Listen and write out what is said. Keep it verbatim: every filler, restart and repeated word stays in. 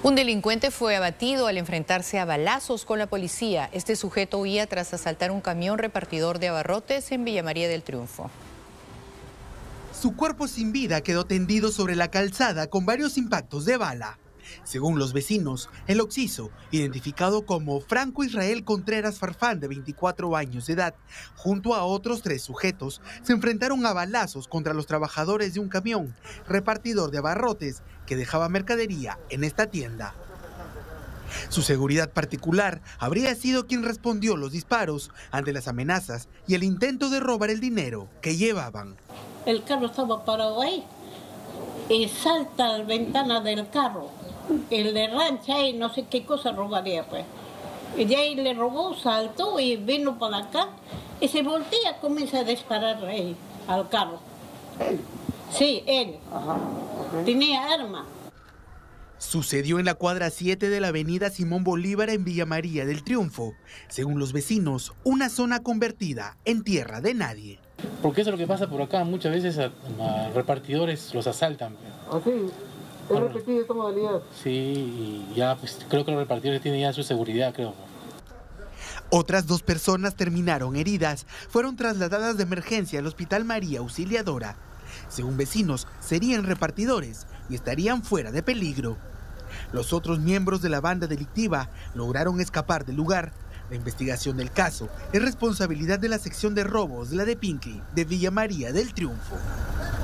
Un delincuente fue abatido al enfrentarse a balazos con la policía. Este sujeto huía tras asaltar un camión repartidor de abarrotes en Villa María del Triunfo. Su cuerpo sin vida quedó tendido sobre la calzada con varios impactos de bala. Según los vecinos, el occiso, identificado como Franco Israel Contreras Farfán, de veinticuatro años de edad, junto a otros tres sujetos, se enfrentaron a balazos contra los trabajadores de un camión repartidor de abarrotes que dejaba mercadería en esta tienda. Su seguridad particular habría sido quien respondió los disparos ante las amenazas y el intento de robar el dinero que llevaban. El carro estaba parado ahí y salta a la ventana del carro. El de rancha y no sé qué cosa robaría, pues. Y de ahí le robó, saltó y vino para acá y se voltea, comienza a disparar ahí al carro. ¿Él? Sí, él. Ajá. Okay. Tenía arma. Sucedió en la cuadra siete de la avenida Simón Bolívar en Villa María del Triunfo. Según los vecinos, una zona convertida en tierra de nadie. Porque eso es lo que pasa por acá, muchas veces a, a repartidores los asaltan. ¿Ah, sí? ¿Es repetido esta modalidad? Sí, y ya pues creo que los repartidores tienen ya su seguridad, creo. Otras dos personas terminaron heridas, fueron trasladadas de emergencia al Hospital María Auxiliadora. Según vecinos, serían repartidores y estarían fuera de peligro. Los otros miembros de la banda delictiva lograron escapar del lugar. La investigación del caso es responsabilidad de la sección de robos de la de Pinky de Villa María del Triunfo.